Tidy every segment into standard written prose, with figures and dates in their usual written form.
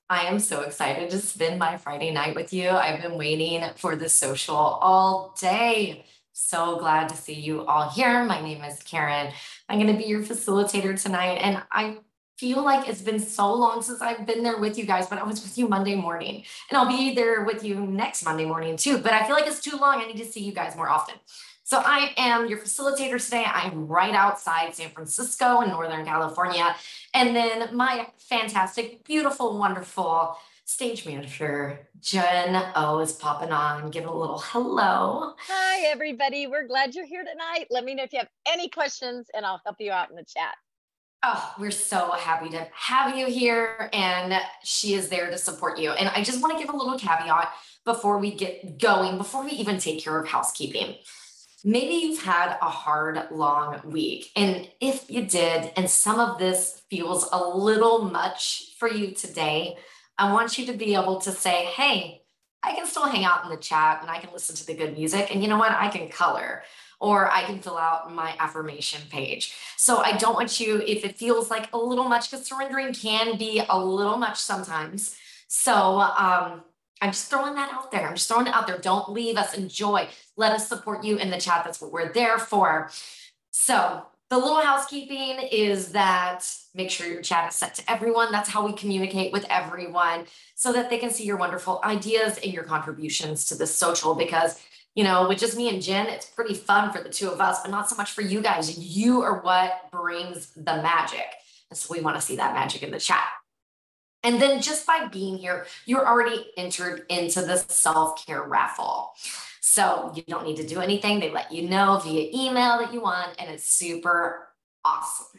I am so excited to spend my Friday night with you. I've been waiting for the social all day. So glad to see you all here. My name is Karen. I'm going to be your facilitator tonight. And I feel like it's been so long since I've been there with you guys, but I was with you Monday morning. And I'll be there with you next Monday morning too. But I feel like it's too long. I need to see you guys more often. So I am your facilitator today. I'm right outside San Francisco in Northern California. And then my fantastic, beautiful, wonderful stage manager, Jen O, is popping on. Give it a little hello. Hi, everybody. We're glad you're here tonight. Let me know if you have any questions and I'll help you out in the chat. Oh, we're so happy to have you here, and she is there to support you. And I just want to give a little caveat before we get going, before we even take care of housekeeping. Maybe you've had a hard, long week. And if you did, and some of this feels a little much for you today, I want you to be able to say, hey, I can still hang out in the chat and I can listen to the good music. And you know what? I can color or I can fill out my affirmation page. So I don't want you, if it feels like a little much, because surrendering can be a little much sometimes. So I'm just throwing that out there. I'm just throwing it out there. Don't leave us. Enjoy. Let us support you in the chat. That's what we're there for. So the little housekeeping is that make sure your chat is set to everyone. That's how we communicate with everyone so that they can see your wonderful ideas and your contributions to the social because with just me and Jen, it's pretty fun for the two of us, but not so much for you guys. You are what brings the magic. And so we want to see that magic in the chat. And then just by being here, you're already entered into the self-care raffle. So you don't need to do anything. They let you know via email that you won, and it's super awesome.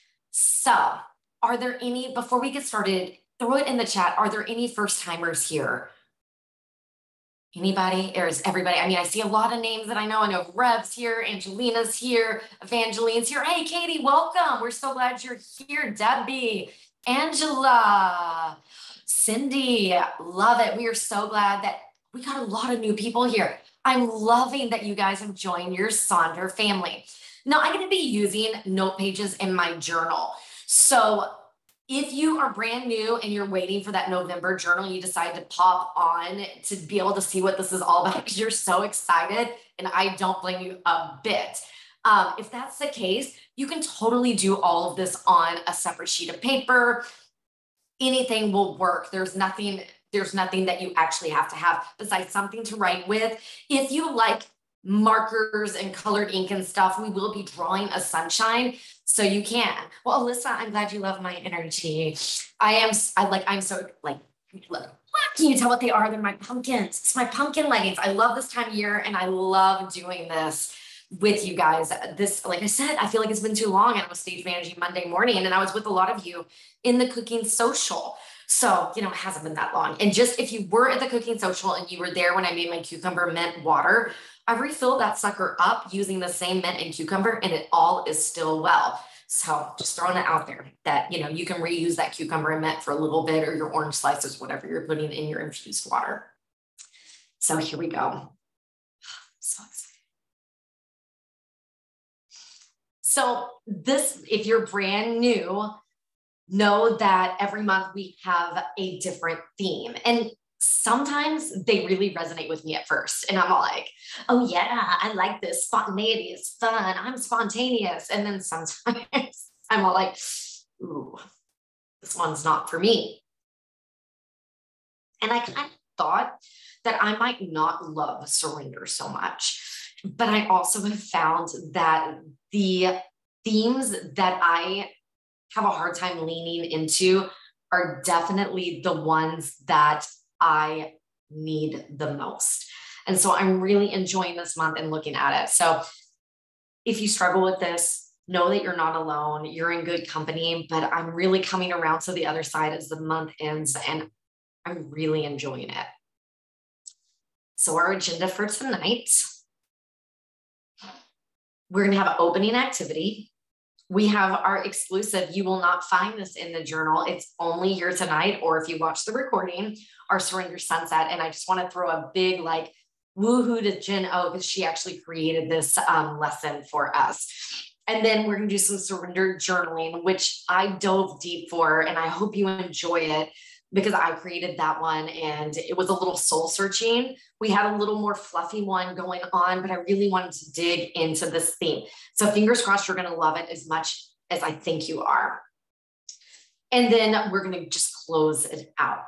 So are there any, before we get started, throw it in the chat. Are there any first timers here? Anybody, or is everybody? I mean, I see a lot of names that I know. I know Rev's here, Angelina's here, Evangeline's here. Hey, Katie, welcome. We're so glad you're here. Debbie, Angela, Cindy, love it. We are so glad that we got a lot of new people here. I'm loving that you guys have joined your Sonder family. Now, I'm going to be using note pages in my journal. So if you are brand new and you're waiting for that November journal, you decide to pop on to be able to see what this is all about because you're so excited, and I don't blame you a bit. If that's the case, you can totally do all of this on a separate sheet of paper. Anything will work. There's nothing that you actually have to have besides something to write with. If you like markers and colored ink and stuff, we will be drawing a sunshine. So you can. Well, Alyssa, I'm glad you love my energy. I'm so look, can you tell what they are? They're my pumpkins. It's my pumpkin leggings. I love this time of year and I love doing this with you guys. This, like I said, I feel like it's been too long. I was stage managing Monday morning and I was with a lot of you in the cooking social. So, it hasn't been that long. And just if you were at the cooking social and you were there when I made my cucumber mint water, I refilled that sucker up using the same mint and cucumber and it all is still well. So just throwing it out there that, you can reuse that cucumber and mint for a little bit or your orange slices, whatever you're putting in your infused water. So here we go. So excited. So this, if you're brand new, know that every month we have a different theme. And sometimes they really resonate with me at first. And I'm all like, oh yeah, I like this. Spontaneity is fun. I'm spontaneous. And then sometimes I'm all like, ooh, this one's not for me. And I kind of thought that I might not love surrender so much. But I also have found that the themes that I have a hard time leaning into are definitely the ones that I need the most. And so I'm really enjoying this month and looking at it. So if you struggle with this, know that you're not alone. You're in good company, but I'm really coming around to the other side as the month ends and I'm really enjoying it. So our agenda for tonight, we're going to have an opening activity. We have our exclusive, you will not find this in the journal. It's only here tonight, or if you watch the recording, our Surrender Sunset. And I just want to throw a big woohoo to Jen O because she actually created this lesson for us. And then we're going to do some surrender journaling, which I dove deep for, and I hope you enjoy it. because I created that one and it was a little soul searching. We had a little more fluffy one going on, but I really wanted to dig into this theme. So fingers crossed you're going to love it as much as I think you are. And then we're going to just close it out.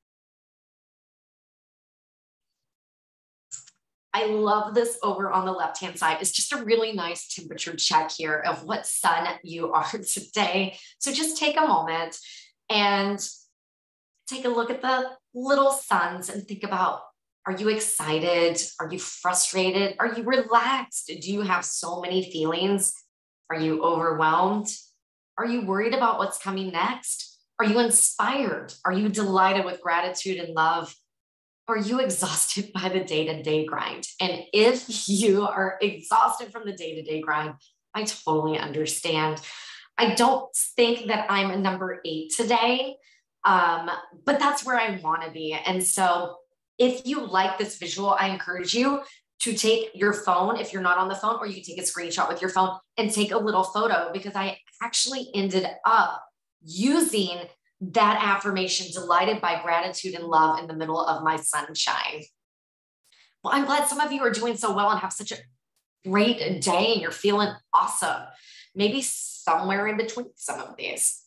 I love this over on the left-hand side. It's just a really nice temperature check here of what sun you are today. So just take a moment and take a look at the little suns and think about, are you excited? Are you frustrated? Are you relaxed? Do you have so many feelings? Are you overwhelmed? Are you worried about what's coming next? Are you inspired? Are you delighted with gratitude and love? Are you exhausted by the day-to-day grind? And if you are exhausted from the day-to-day grind, I totally understand. I don't think that I'm a number 8 today, but that's where I want to be. And so if you like this visual, I encourage you to take your phone, if you're not on the phone, or you can take a screenshot with your phone and take a little photo, because I actually ended up using that affirmation, delighted by gratitude and love, in the middle of my sunshine. Well, I'm glad some of you are doing so well and have such a great day and you're feeling awesome. Maybe somewhere in between some of these.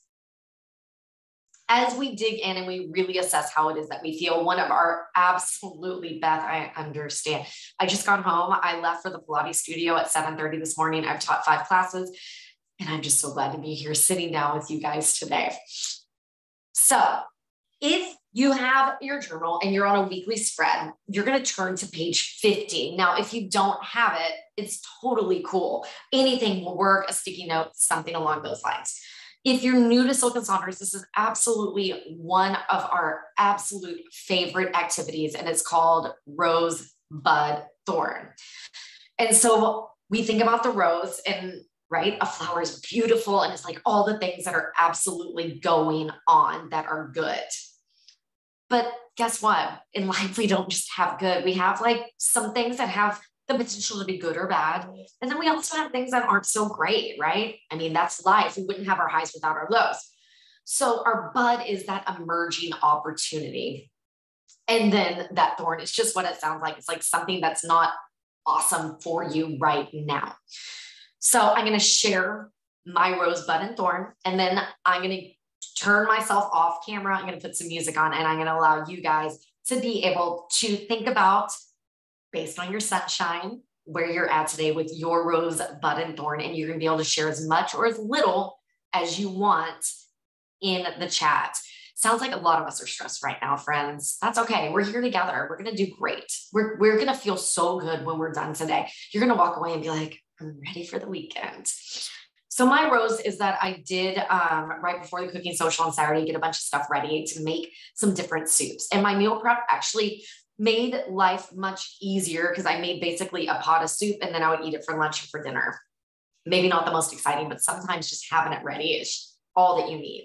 As we dig in and we really assess how it is that we feel, one of our absolutely, Beth, I understand. I just got home. I left for the Pilates studio at 7:30 this morning. I've taught 5 classes and I'm just so glad to be here sitting down with you guys today. So if you have your journal and you're on a weekly spread, you're going to turn to page 50. Now, if you don't have it, it's totally cool. Anything will work, a sticky note, something along those lines. If you're new to Silk and Saunders, this is absolutely one of our absolute favorite activities, and it's called Rose, Bud, Thorn. And so we think about the rose, and right, a flower is beautiful, and it's like all the things that are absolutely going on that are good. But guess what? In life, we don't just have good. We have like some things that have the potential to be good or bad. And then we also have things that aren't so great, right? I mean, that's life. We wouldn't have our highs without our lows. So our bud is that emerging opportunity. And then that thorn is just what it sounds like. It's like something that's not awesome for you right now. So I'm going to share my rose, bud, and thorn, and then I'm going to turn myself off camera. I'm going to put some music on, and I'm going to allow you guys to be able to think about, based on your sunshine, where you're at today with your rose, bud, and thorn, and you're going to be able to share as much or as little as you want in the chat. Sounds like a lot of us are stressed right now, friends. That's okay. We're here together. We're going to do great. We're going to feel so good when we're done today. You're going to walk away and be like, I'm ready for the weekend. So my rose is that I did, right before the cooking social on Saturday, get a bunch of stuff ready to make some different soups. And my meal prep actually made life much easier because I made basically a pot of soup and then I would eat it for lunch and for dinner. Maybe not the most exciting, but sometimes just having it ready is all that you need.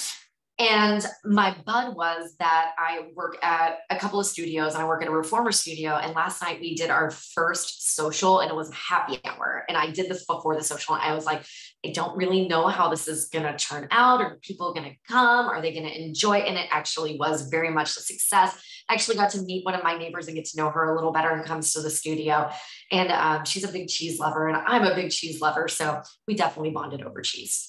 And my bud was that I work at a couple of studios and I work at a reformer studio. And last night we did our first social and it was a happy hour. And I did this before the social. And I was like, I don't really know how this is going to turn out. Are people going to come? Are they going to enjoy it? And it actually was very much a success. I actually got to meet one of my neighbors and get to know her a little better who comes to the studio. And she's a big cheese lover and I'm a big cheese lover. So we definitely bonded over cheese.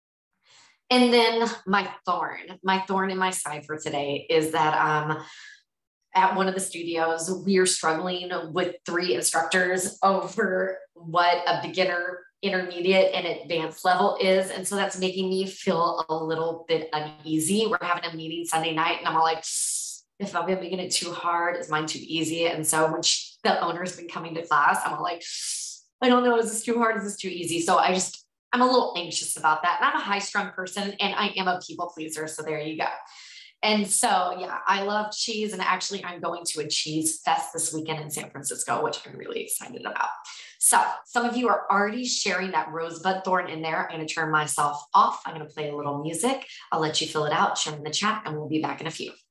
And then my thorn in my side for today is that at one of the studios, we are struggling with 3 instructors over what a beginner, intermediate, and advanced level is. And so that's making me feel a little bit uneasy. We're having a meeting Sunday night and I'm all like, if I'm making it too hard, is mine too easy? And so when the owner's been coming to class, I'm all like, I don't know, is this too hard? Is this too easy? So I'm a little anxious about that. And I'm a high strung person and I am a people pleaser. So there you go. And so, yeah, I love cheese. And actually I'm going to a cheese fest this weekend in San Francisco, which I'm really excited about. So some of you are already sharing that rosebud thorn in there. I'm going to turn myself off. I'm going to play a little music. I'll let you fill it out, share in the chat, and we'll be back in a few.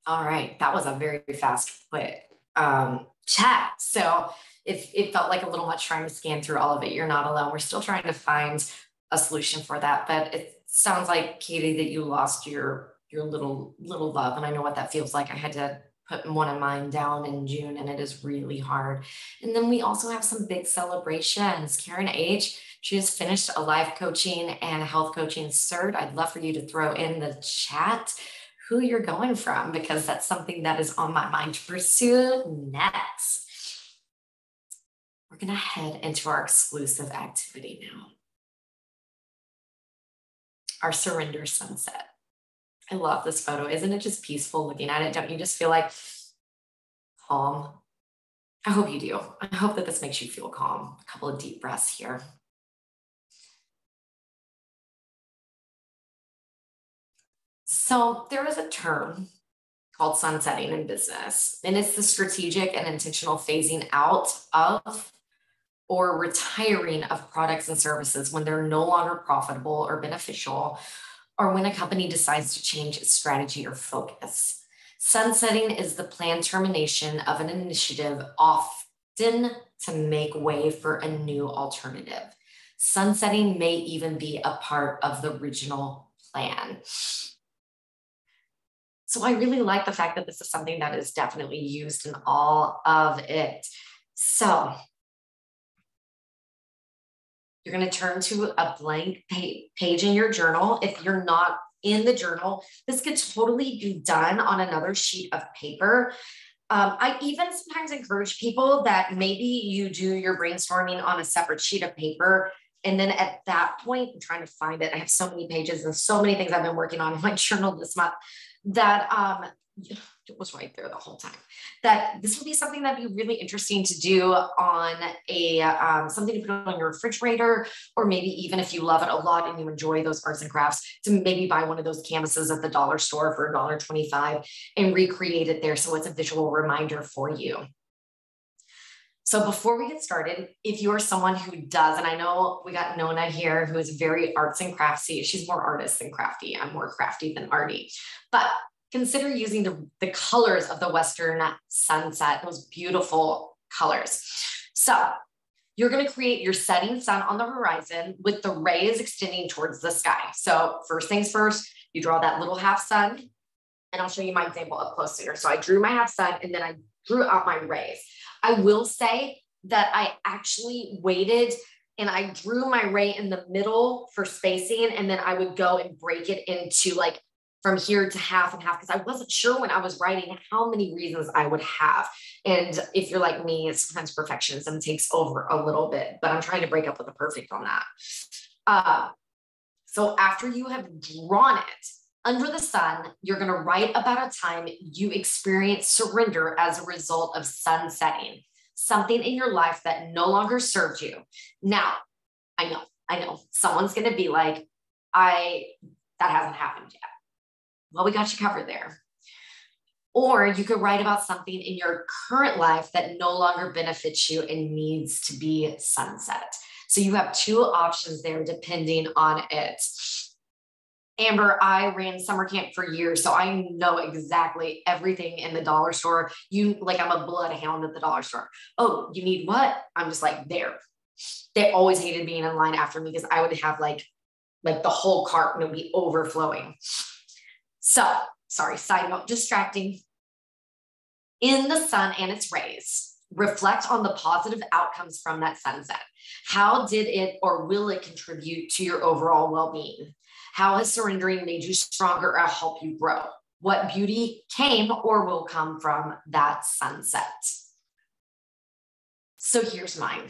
All right, that was a very fast, quick chat. So if it felt like a little much trying to scan through all of it, you're not alone. We're still trying to find a solution for that. But it sounds like, Katie, that you lost your little love, and I know what that feels like. I had to put one of mine down in June, and it is really hard. And then we also have some big celebrations. Karen H. She has finished a life coaching and health coaching cert. I'd love for you to throw in the chat who you're going from, because that's something that is on my mind to pursue next. We're going to head into our exclusive activity now. Our surrender sunset. I love this photo. Isn't it just peaceful looking at it? Don't you just feel like calm? I hope you do. I hope that this makes you feel calm. A couple of deep breaths here. So there is a term called sunsetting in business, and it's the strategic and intentional phasing out of or retiring of products and services when they're no longer profitable or beneficial, or when a company decides to change its strategy or focus. Sunsetting is the planned termination of an initiative, often to make way for a new alternative. Sunsetting may even be a part of the original plan. So I really like the fact that this is something that is definitely used in all of it. So you're going to turn to a blank page in your journal. If you're not in the journal, this could totally be done on another sheet of paper. I even sometimes encourage people that maybe you do your brainstorming on a separate sheet of paper. And then at that point, I'm trying to find it. I have so many pages and so many things I've been working on in my journal this month that it was right there the whole time, that this would be something that'd be really interesting to do on a something to put on your refrigerator, or maybe even if you love it a lot and you enjoy those arts and crafts, to maybe buy one of those canvases at the dollar store for $1.25 and recreate it there so it's a visual reminder for you. So before we get started, if you are someone who does, and I know we got Nona here who is very arts and craftsy, she's more artist than crafty. I'm more crafty than arty, but consider using the colors of the Western sunset, those beautiful colors. So you're going to create your setting sun on the horizon with the rays extending towards the sky. So first things first, you draw that little half sun, and I'll show you my example up close here. So I drew my half sun and then I drew out my rays. I will say that I actually waited and I drew my ray in the middle for spacing, and then I would go and break it into like from here to half and half, because I wasn't sure when I was writing how many reasons I would have. And if you're like me, sometimes perfectionism takes over a little bit, but I'm trying to break up with the perfect on that. So after you have drawn it under the sun, you're going to write about a time you experience surrender as a result of sunsetting, something in your life that no longer served you. Now, I know someone's going to be like, that hasn't happened yet. Well, we got you covered there. Or you could write about something in your current life that no longer benefits you and needs to be sunset. So you have two options there depending on it. Amber, I ran summer camp for years, so I know exactly everything in the dollar store. I'm a bloodhound at the dollar store. Oh, you need what? I'm just like there. They always hated being in line after me because I would have like the whole cart would be overflowing. So, sorry, side note, distracting. In the sun and its rays, reflect on the positive outcomes from that sunset. How did it or will it contribute to your overall well-being? How has surrendering made you stronger or help you grow? What beauty came or will come from that sunset? So here's mine.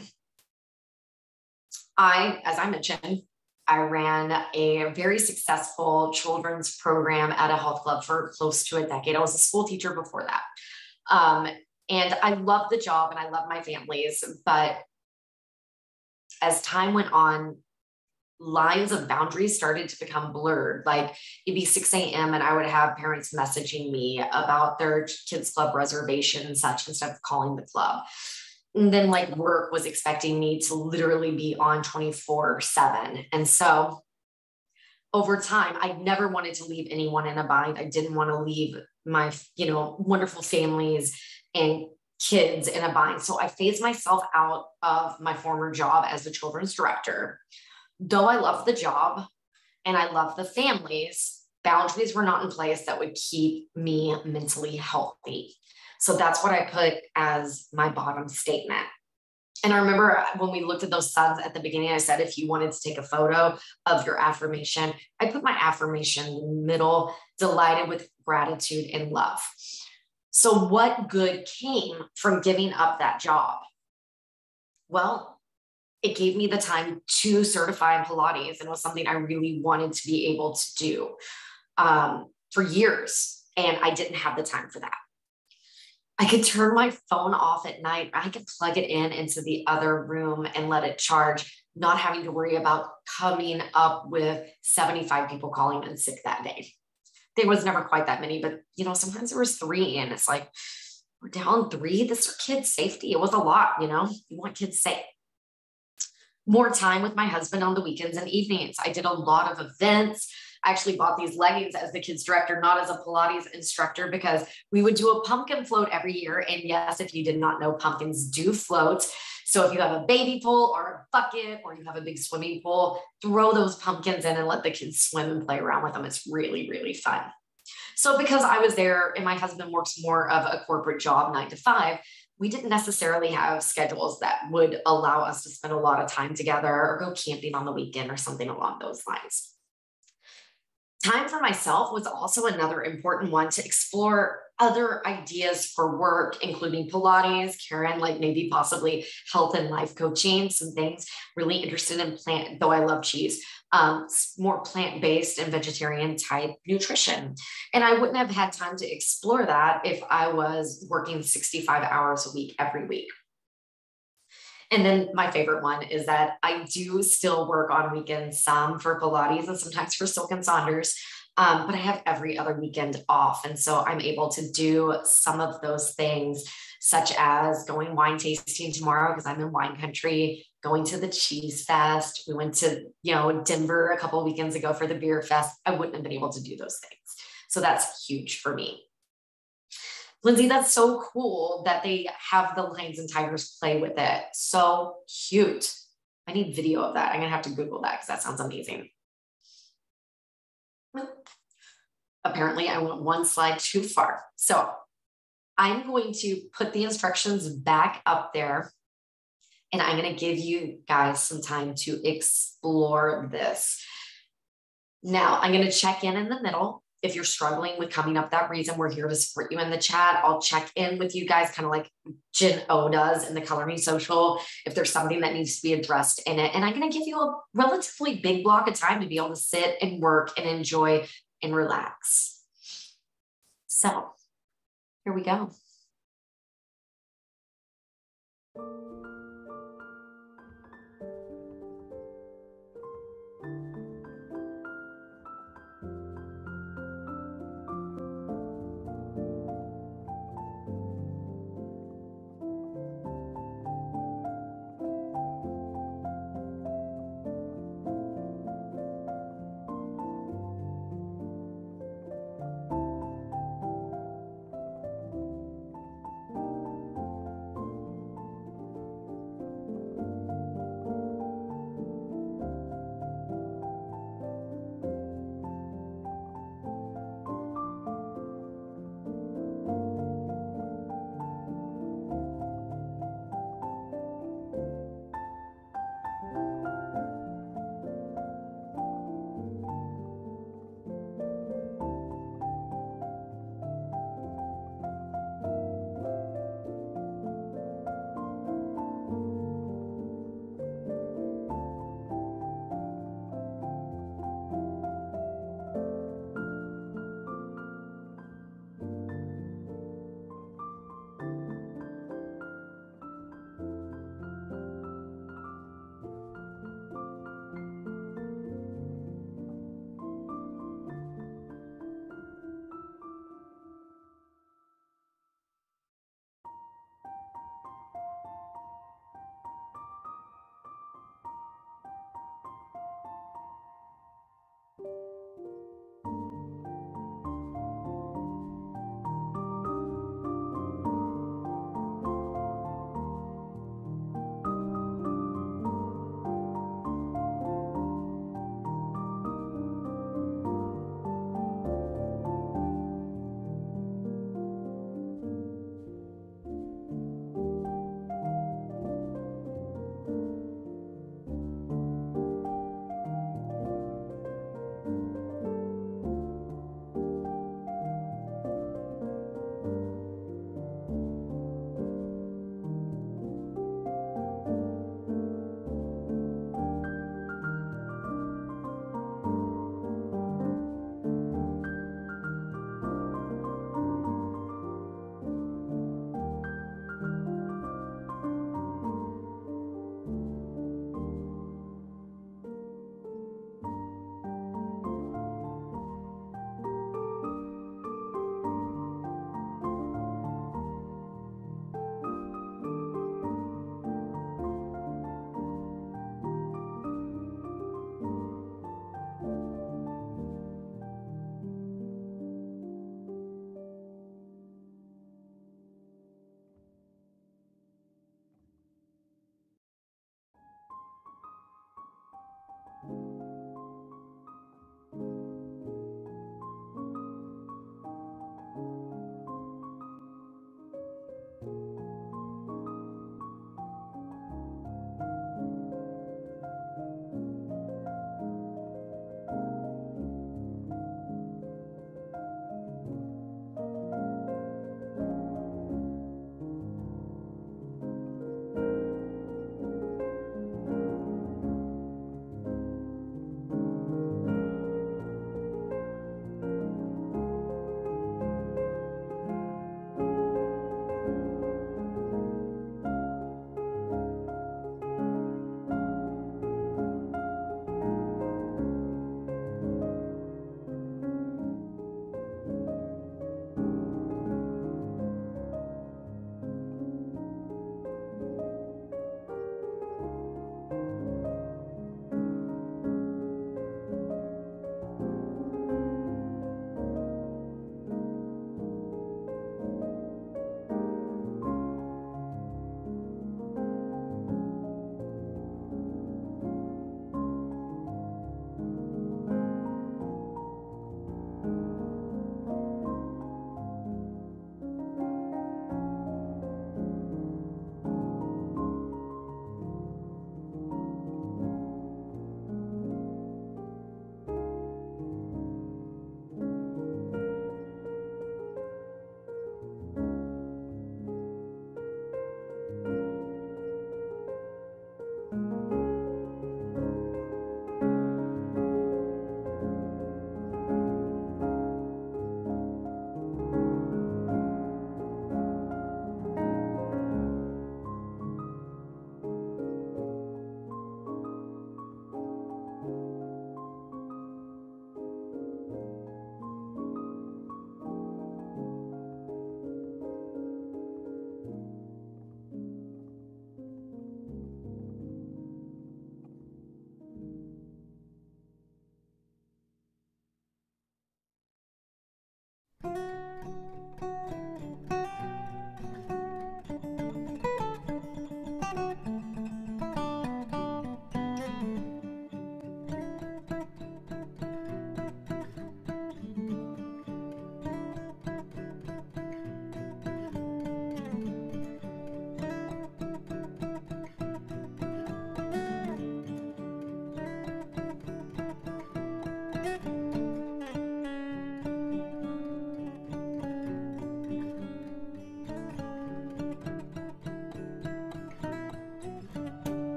As I mentioned, I ran a very successful children's program at a health club for close to a decade. I was a school teacher before that. And I love the job and I love my families, but as time went on, lines of boundaries started to become blurred. Like it'd be 6 a.m. and I would have parents messaging me about their kids club reservation and such instead of calling the club. And then work was expecting me to literally be on 24/7. And so over time, I never wanted to leave anyone in a bind. I didn't want to leave my, wonderful families and kids in a bind. So I phased myself out of my former job as the children's director. Though I love the job and I love the families, boundaries were not in place that would keep me mentally healthy. So that's what I put as my bottom statement. And I remember when we looked at those suds at the beginning, I said, if you wanted to take a photo of your affirmation, I put my affirmation in the middle, delighted with gratitude and love. So what good came from giving up that job? Well, it gave me the time to certify in Pilates, and it was something I really wanted to be able to do for years. And I didn't have the time for that. I could turn my phone off at night. I could plug it in into the other room and let it charge, not having to worry about coming up with 75 people calling in sick that day. There was never quite that many, but sometimes there was 3, and it's like, we're down 3. This is kids' safety. It was a lot, you want kids safe. More time with my husband on the weekends and evenings. I did a lot of events. I actually bought these leggings as the kids director, not as a Pilates instructor, because we would do a pumpkin float every year. And yes, if you did not know, pumpkins do float. So if you have a baby pool or a bucket, or you have a big swimming pool, throw those pumpkins in and let the kids swim and play around with them. It's really, really fun. So because I was there and my husband works more of a corporate job, 9 to 5, we didn't necessarily have schedules that would allow us to spend a lot of time together or go camping on the weekend or something along those lines. Time for myself was also another important one, to explore other ideas for work, including Pilates, Karen, like maybe possibly health and life coaching, some things. Really interested in plant, though I love cheese, more plant-based and vegetarian type nutrition. And I wouldn't have had time to explore that if I was working 65 hours a week every week. And then my favorite one is that I do still work on weekends, some for Pilates and sometimes for Silk and Saunders, but I have every other weekend off. And so I'm able to do some of those things, such as going wine tasting tomorrow because I'm in wine country, going to the Cheese Fest. We went to, Denver a couple of weekends ago for the Beer Fest. I wouldn't have been able to do those things. So that's huge for me. Lindsay, that's so cool that they have the lions and tigers play with it. So cute. I need video of that. I'm going to have to Google that because that sounds amazing. Apparently, I went one slide too far. So I'm going to put the instructions back up there, and I'm going to give you guys some time to explore this. Now, I'm going to check in the middle. If you're struggling with coming up that reason, we're here to support you in the chat. I'll check in with you guys, kind of like Jen O does in the Color Me Social, if there's something that needs to be addressed in it. And I'm going to give you a relatively big block of time to be able to sit and work and enjoy and relax. So here we go.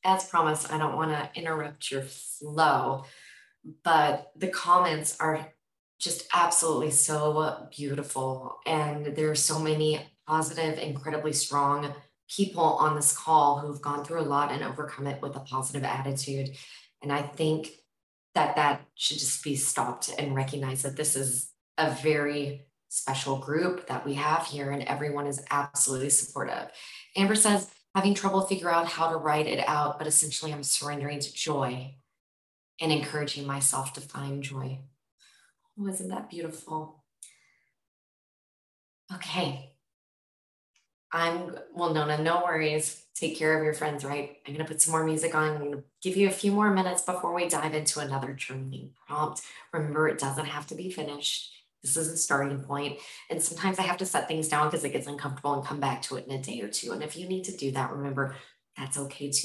as promised, I don't want to interrupt your flow, but the comments are just absolutely so beautiful. And there are so many positive, incredibly strong people on this call who've gone through a lot and overcome it with a positive attitude. And I think that that should just be stopped and recognize that this is a very special group that we have here and everyone is absolutely supportive. Amber says, having trouble figure out how to write it out, but essentially I'm surrendering to joy and encouraging myself to find joy. Oh, isn't that beautiful? Okay. Well, Nona, no worries. Take care of your friends, right? I'm gonna put some more music on. I'm gonna give you a few more minutes before we dive into another journaling prompt. Remember, it doesn't have to be finished. This is a starting point. And sometimes I have to set things down because it gets uncomfortable and come back to it in a day or two. And if you need to do that, remember, that's okay too.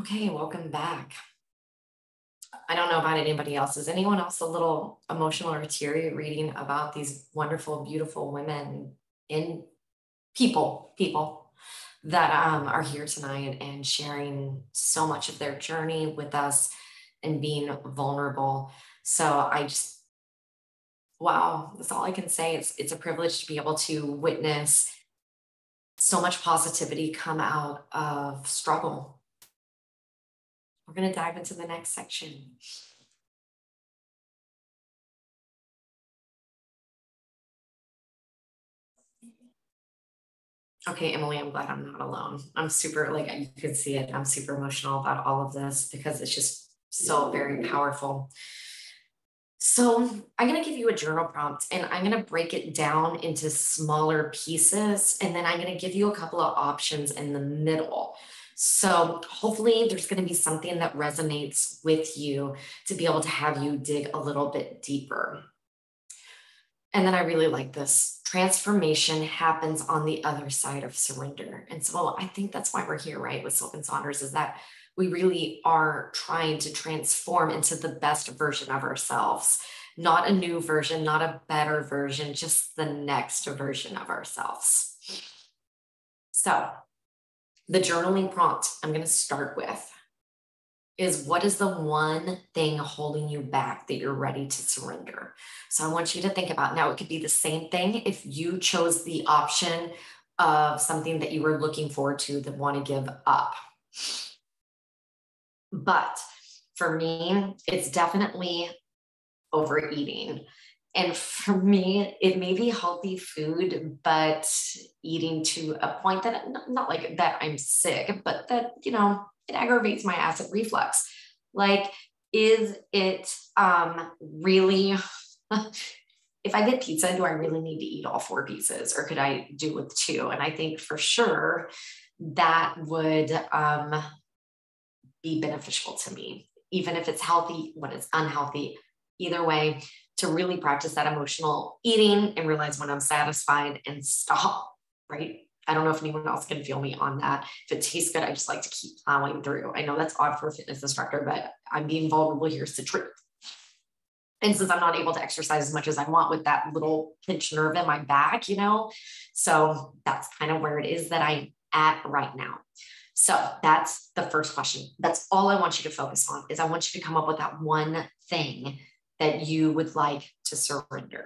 Okay, welcome back. I don't know about anybody else. Is anyone else a little emotional or teary reading about these wonderful, beautiful women in people that are here tonight and sharing so much of their journey with us and being vulnerable? So I just, wow, that's all I can say. It's a privilege to be able to witness so much positivity come out of struggle. We're going to dive into the next section. Okay, Emily, I'm glad I'm not alone. I'm super, like, you can see it. I'm super emotional about all of this because it's just so very powerful. So I'm going to give you a journal prompt and I'm going to break it down into smaller pieces. And then I'm going to give you a couple of options in the middle. So hopefully there's going to be something that resonates with you to be able to have you dig a little bit deeper. And then I really like this. Transformation happens on the other side of surrender. And so I think that's why we're here, right, with Silk and Saunders, is that we really are trying to transform into the best version of ourselves, not a new version, not a better version, just the next version of ourselves. So the journaling prompt I'm going to start with is, what is the one thing holding you back that you're ready to surrender? So I want you to think about, now it could be the same thing if you chose the option of something that you were looking forward to that want to give up. But for me, it's definitely overeating. And for me, it may be healthy food, but eating to a point that, not like that I'm sick, but that, you know, it aggravates my acid reflux. Like, is it really, if I get pizza, do I really need to eat all 4 pieces, or could I do with 2? And I think for sure that would be beneficial to me, even if it's healthy when it's unhealthy. Either way, to really practice that emotional eating and realize when I'm satisfied and stop, right? I don't know if anyone else can feel me on that. If it tastes good, I just like to keep plowing through. I know that's odd for a fitness instructor, but I'm being vulnerable here. It's the truth. And since I'm not able to exercise as much as I want with that little pinched nerve in my back, you know, so that's kind of where it is that I'm at right now. So that's the first question. That's all I want you to focus on, is I want you to come up with that one thing that you would like to surrender.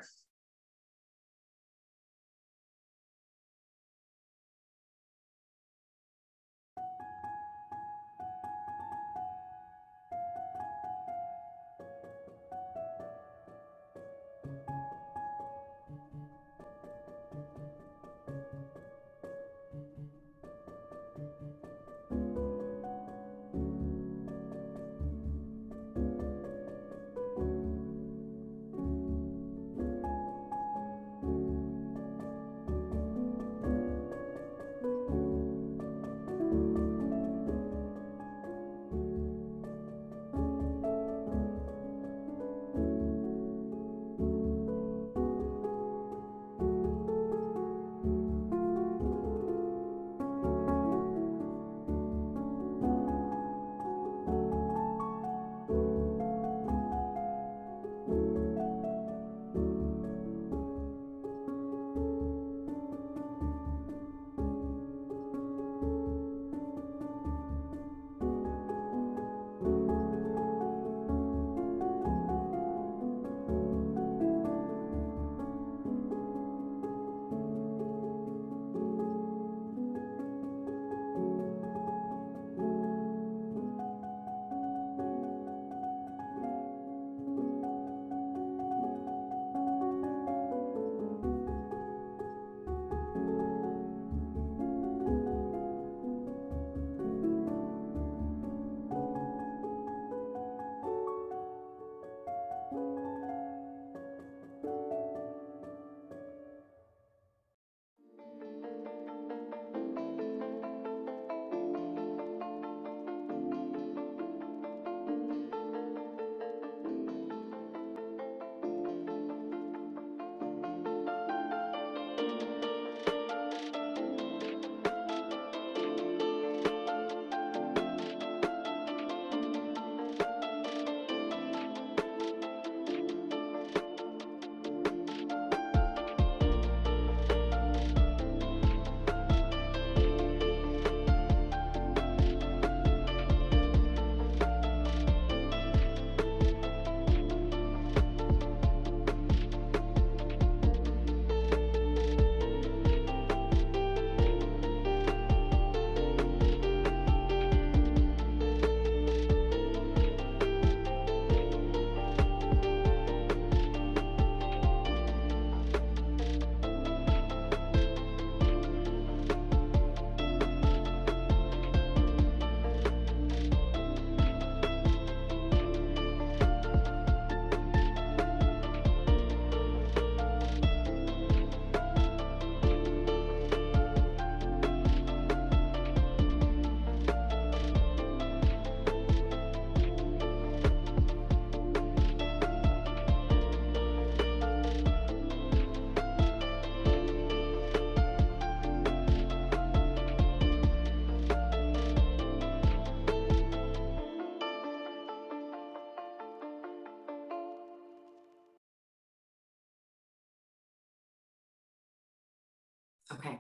Okay.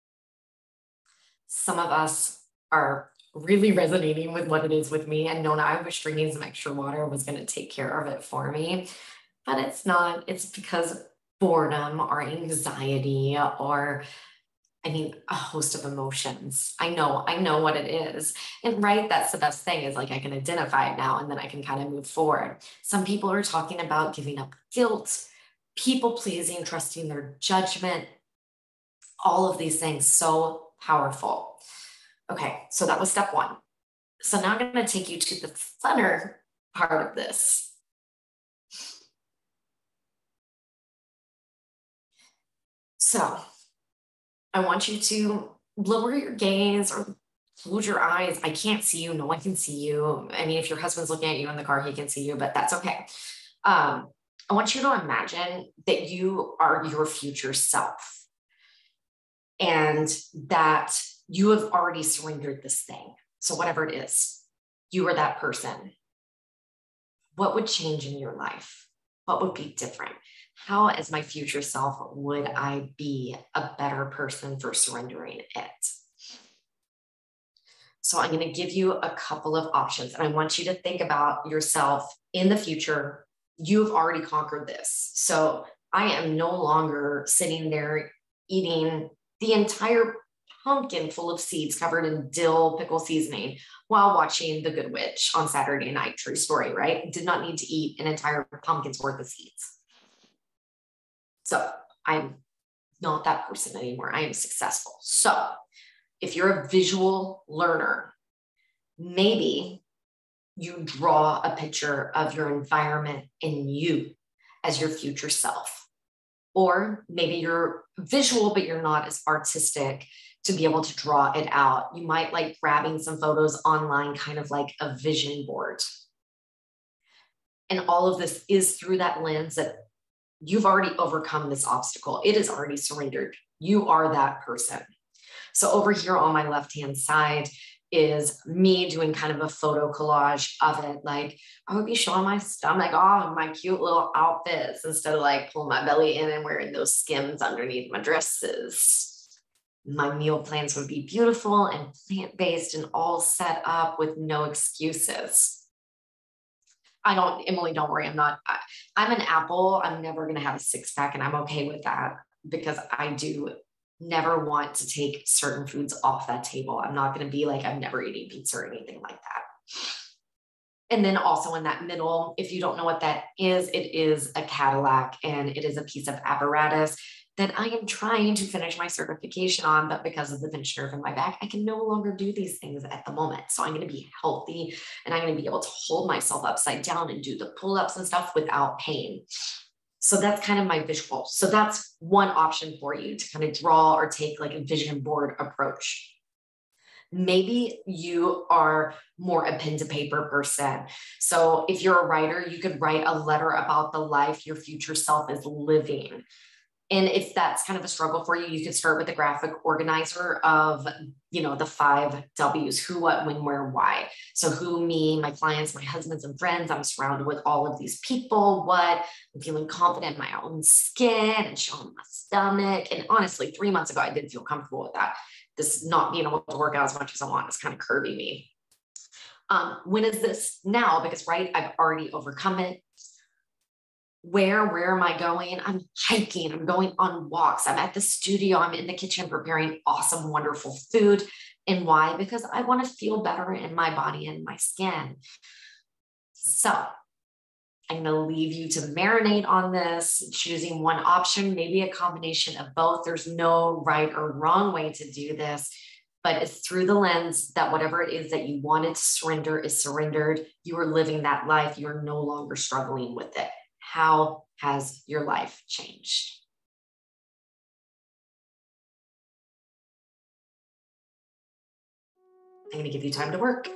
Some of us are really resonating with what it is with me. And Nona, I wish drinking some extra water was going to take care of it for me, but it's not. It's because boredom or anxiety or a host of emotions. I know what it is. And right, that's the best thing is like I can identify it now and then I can kind of move forward. Some people are talking about giving up guilt, people pleasing, trusting their judgment, all of these things. So powerful. Okay, so that was step one. So now I'm going to take you to the funner part of this. So I want you to lower your gaze or close your eyes. I can't see you. No one can see you. I mean, if your husband's looking at you in the car, he can see you, but that's okay. I want you to imagine that you are your future self and that you have already surrendered this thing. So whatever it is, you are that person. What would change in your life? What would be different? How, as my future self, would I be a better person for surrendering it? So I'm going to give you a couple of options, and I want you to think about yourself in the future. You've already conquered this. So I am no longer sitting there eating the entire pumpkin full of seeds covered in dill pickle seasoning while watching The Good Witch on Saturday night. True story, right? Did not need to eat an entire pumpkin's worth of seeds. So I'm not that person anymore. I am successful. So if you're a visual learner, maybe you draw a picture of your environment and you as your future self. Or maybe you're visual, but you're not as artistic to be able to draw it out. You might like grabbing some photos online, kind of like a vision board. And all of this is through that lens that you've already overcome this obstacle. It is already surrendered. You are that person. So over here on my left-hand side is me doing kind of a photo collage of it. Like I would be showing my stomach off and my cute little outfits instead of like pulling my belly in and wearing those skims underneath my dresses. My meal plans would be beautiful and plant-based and all set up with no excuses. Emily, don't worry. I'm an apple. I'm never going to have a six pack and I'm okay with that because I do never want to take certain foods off that table. I'm not going to be like, I'm never eating pizza or anything like that. And then also in that middle, if you don't know what that is, it is a Cadillac and it is a piece of apparatus that I am trying to finish my certification on, but because of the pinched nerve in my back, I can no longer do these things at the moment. So I'm going to be healthy and I'm going to be able to hold myself upside down and do the pull-ups and stuff without pain. So that's kind of my visual. So that's one option for you to kind of draw or take like a vision board approach. Maybe you are more a pen to paper person. So if you're a writer, you could write a letter about the life your future self is living. And if that's kind of a struggle for you, you could start with the graphic organizer of, the 5 W's: who, what, when, where, why. So who, me, my clients, my husbands and friends, I'm surrounded with all of these people. What, I'm feeling confident in my own skin and showing my stomach. And honestly, 3 months ago, I didn't feel comfortable with that. This not being able to work out as much as I want is kind of curbing me. When is this? Now, because right, I've already overcome it. Where am I going? I'm hiking. I'm going on walks. I'm at the studio. I'm in the kitchen preparing awesome, wonderful food. And why? Because I want to feel better in my body and my skin. So I'm going to leave you to marinate on this, choosing one option, maybe a combination of both. There's no right or wrong way to do this, but it's through the lens that whatever it is that you wanted to surrender is surrendered. You are living that life. You're no longer struggling with it. How has your life changed? I'm going to give you time to work.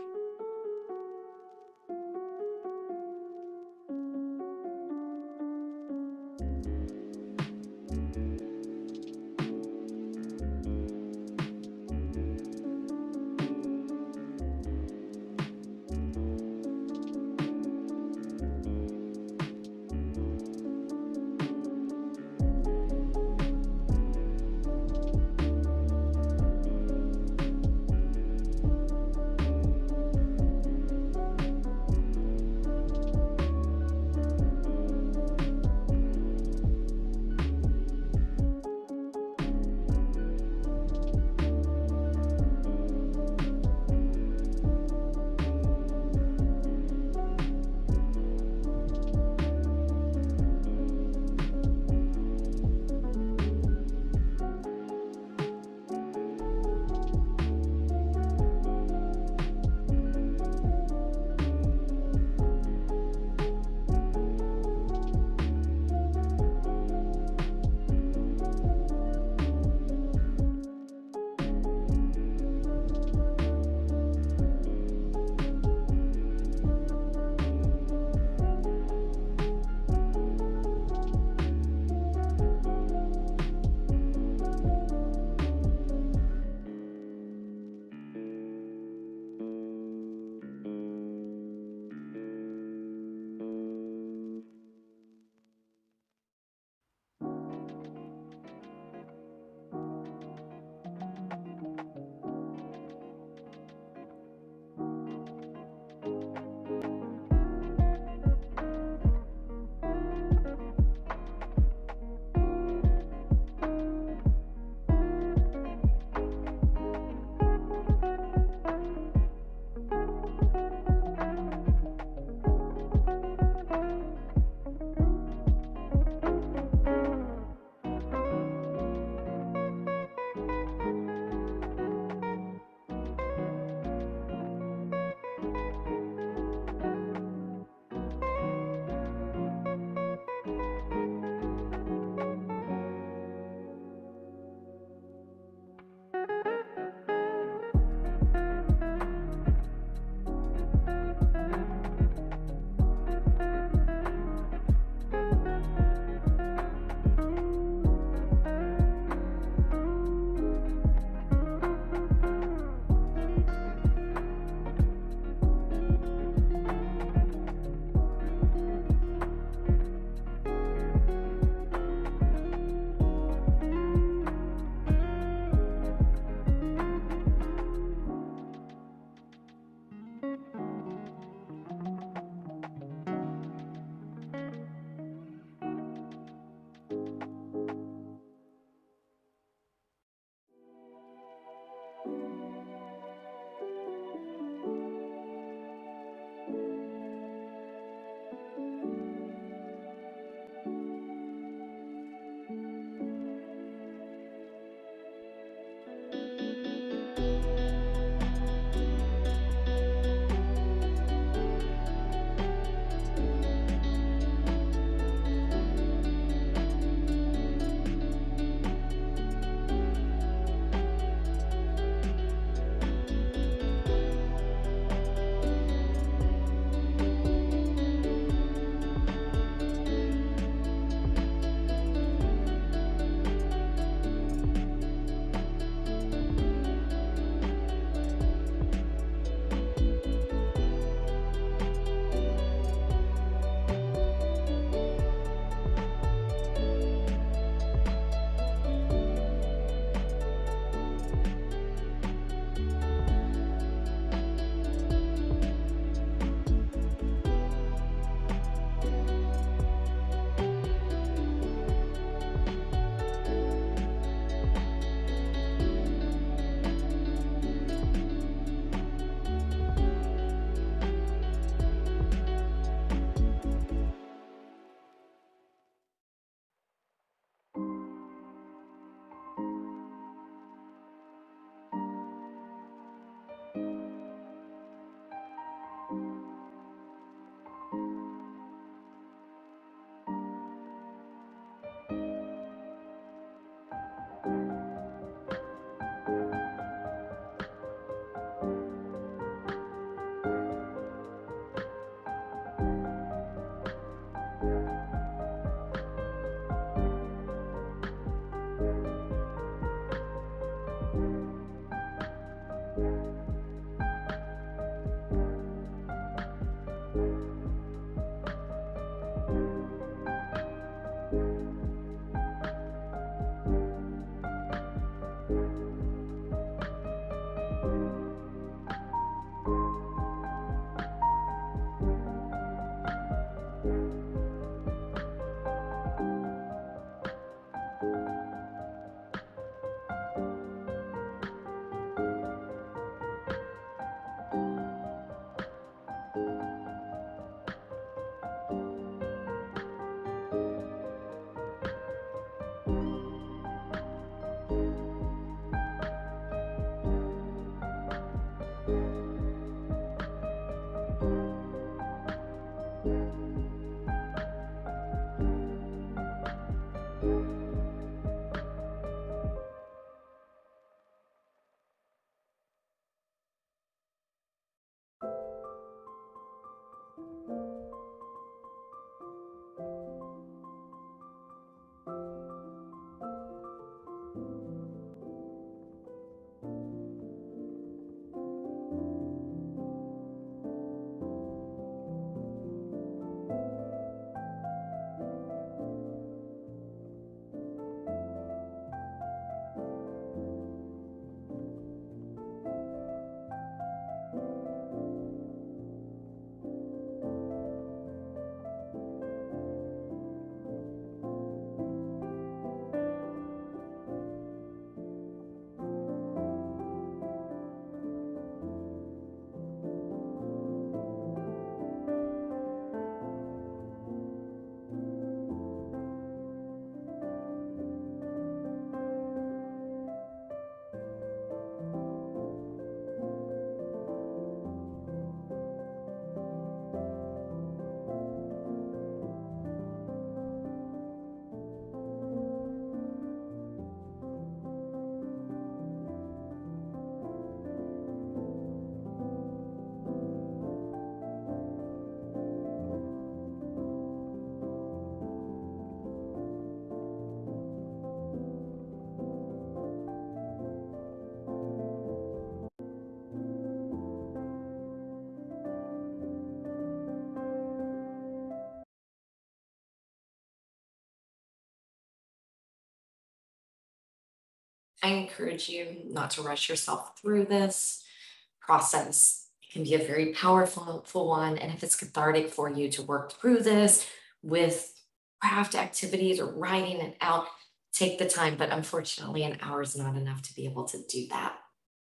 I encourage you not to rush yourself through this process. It can be a very powerful one. And if it's cathartic for you to work through this with craft activities or writing it out, take the time. But unfortunately, an hour is not enough to be able to do that.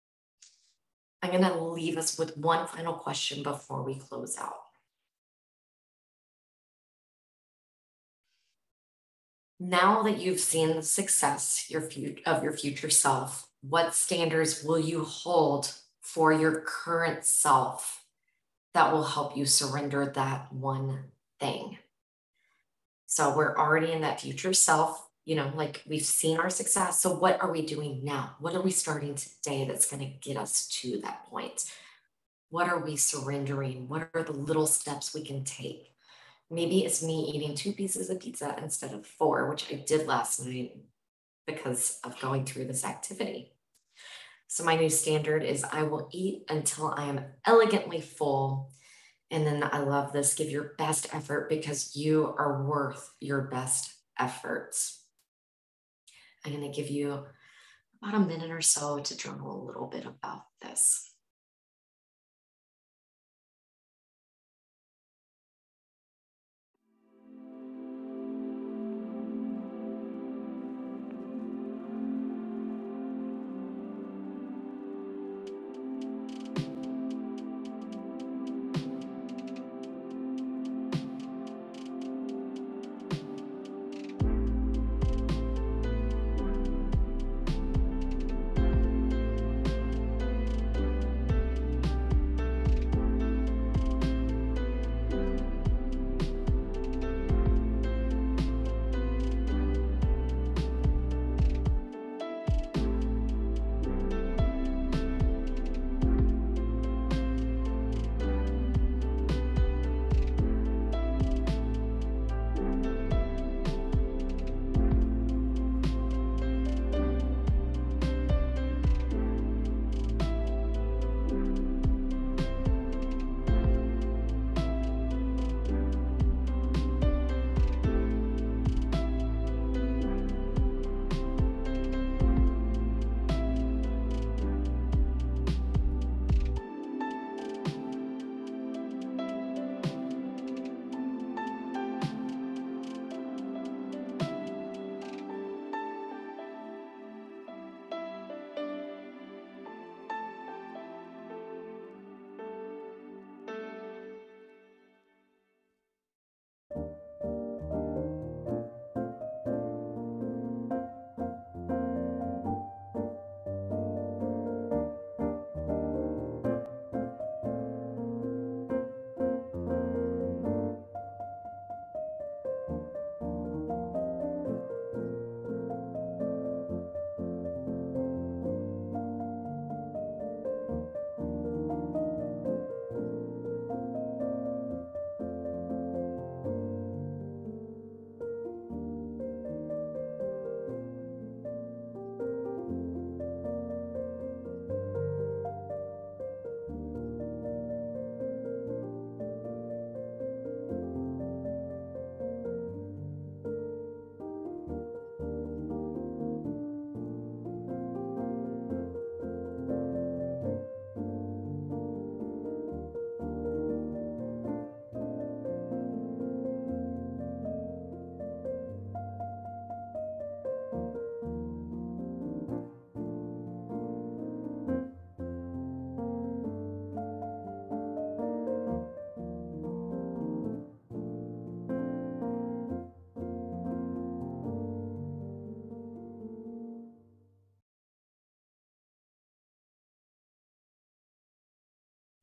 I'm going to leave us with one final question before we close out. Now that you've seen the success of your future self, what standards will you hold for your current self that will help you surrender that one thing? So we're already in that future self, like we've seen our success. So what are we doing now? What are we starting today that's going to get us to that point? What are we surrendering? What are the little steps we can take? Maybe it's me eating 2 pieces of pizza instead of 4, which I did last night because of going through this activity. So my new standard is I will eat until I am elegantly full. And then I love this, give your best effort because you are worth your best efforts. I'm going to give you about a minute or so to journal a little bit about this.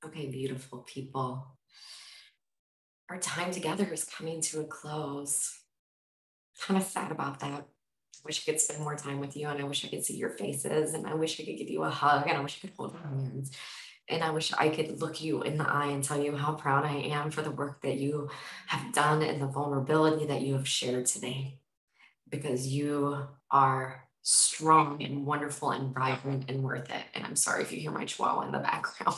Okay, beautiful people. Our time together is coming to a close. Kind of sad about that. I wish I could spend more time with you, and I wish I could see your faces, and I wish I could give you a hug, and I wish I could hold your hands. And I wish I could look you in the eye and tell you how proud I am for the work that you have done and the vulnerability that you have shared today, because you are strong and wonderful and vibrant and worth it. And I'm sorry if you hear my chihuahua in the background.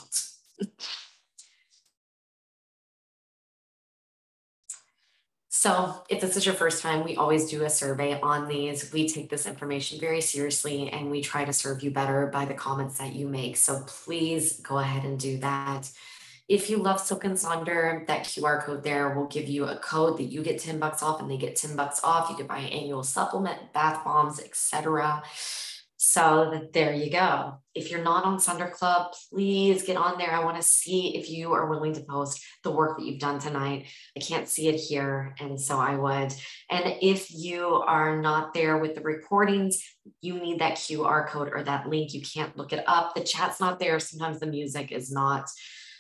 So if this is your first time, we always do a survey on these. We take this information very seriously, and we try to serve you better by the comments that you make. So please go ahead and do that. If you love Silk and Sonder, that QR code there will give you a code that you get $10 off and they get $10 off. You can buy an annual supplement, bath bombs, etc. So there you go. If you're not on Sonder Club, please get on there. I want to see if you are willing to post the work that you've done tonight. I can't see it here, and so I would. And if you are not there with the recordings, you need that QR code or that link. You can't look it up. The chat's not there. Sometimes the music is not.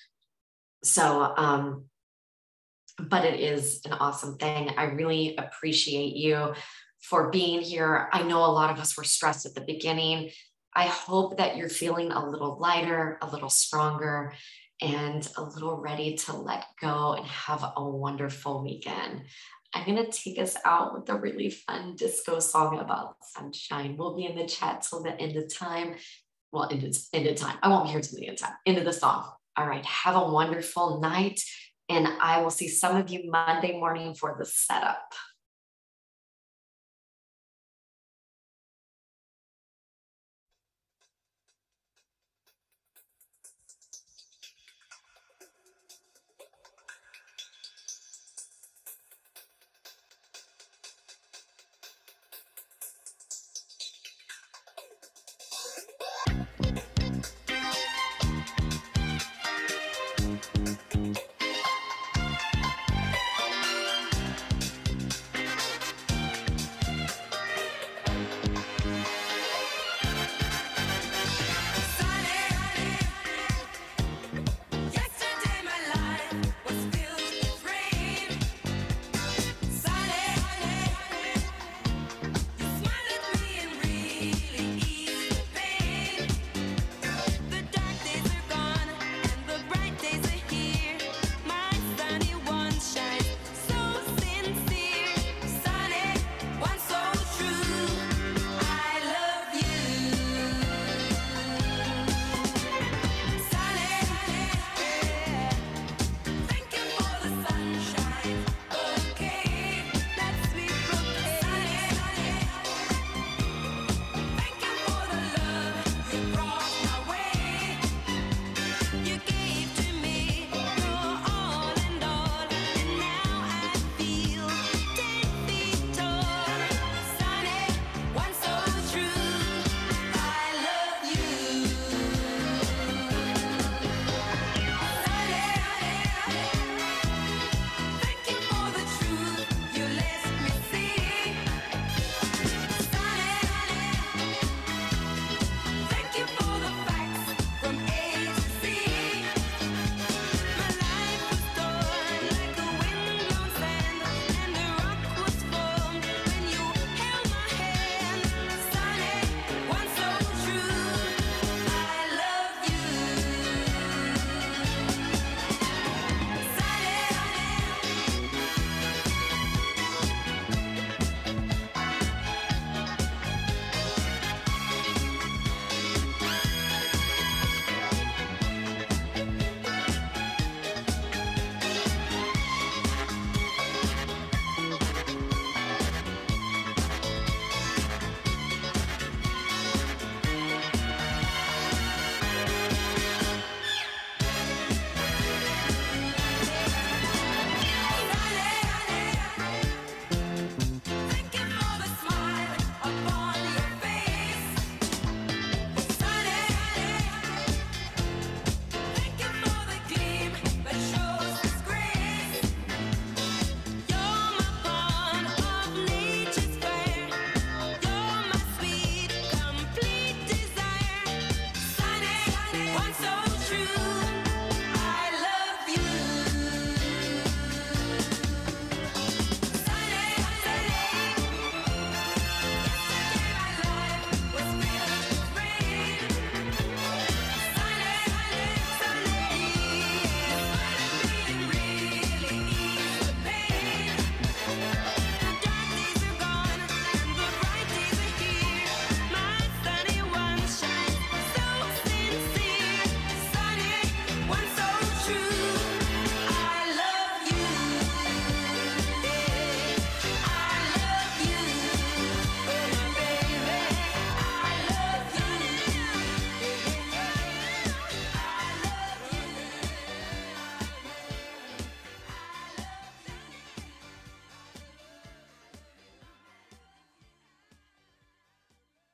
So, but it is an awesome thing. I really appreciate you for being here. I know a lot of us were stressed at the beginning. I hope that you're feeling a little lighter, a little stronger, and a little ready to let go and have a wonderful weekend. I'm going to take us out with a really fun disco song about sunshine. We'll be in the chat till the end of time. Well, end of time. I won't be here till the end of time. End of the song. All right. Have a wonderful night. And I will see some of you Monday morning for the setup.